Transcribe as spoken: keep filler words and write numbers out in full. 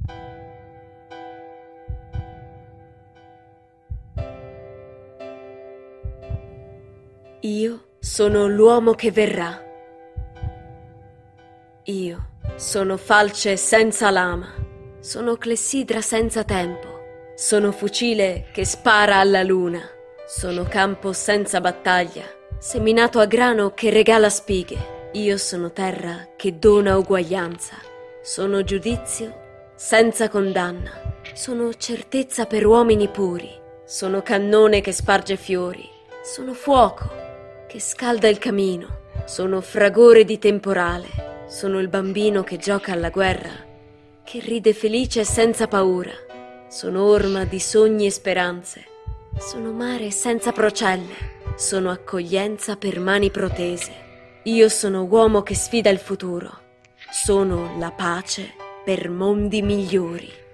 Io sono l'uomo che verrà. Io sono falce senza lama. Sono clessidra senza tempo. Sono fucile che spara alla luna. Sono campo senza battaglia, seminato a grano che regala spighe. Io sono terra che dona uguaglianza. Sono giudizio senza condanna. Sono certezza per uomini puri. Sono cannone che sparge fiori. Sono fuoco che scalda il camino. Sono fragore di temporale. Sono il bambino che gioca alla guerra, che ride felice senza paura. Sono orma di sogni e speranze. Sono mare senza procelle. Sono accoglienza per mani protese. Io sono uomo che sfida il futuro. Sono la pace per mondi migliori.